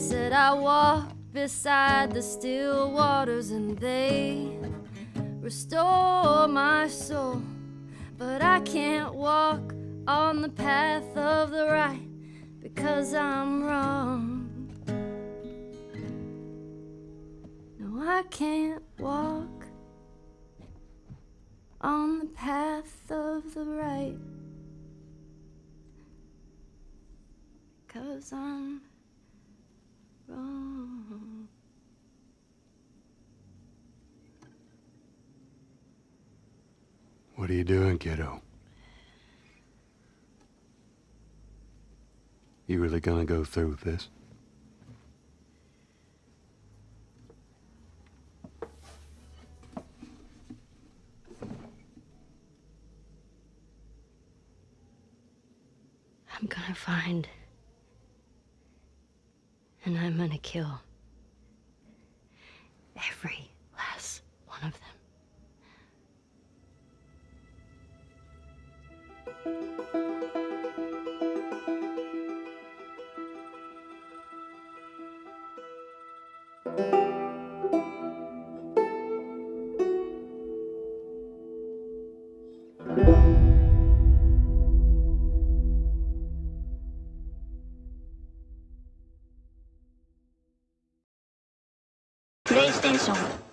Said I walk beside the still waters and they restore my soul. But I can't walk on the path of the right because I'm wrong. No, I can't walk on the path of the right because I'm wrong. What are you doing, kiddo? You really gonna go through with this? I'm gonna find, and I'm gonna kill every last one of them. PlayStation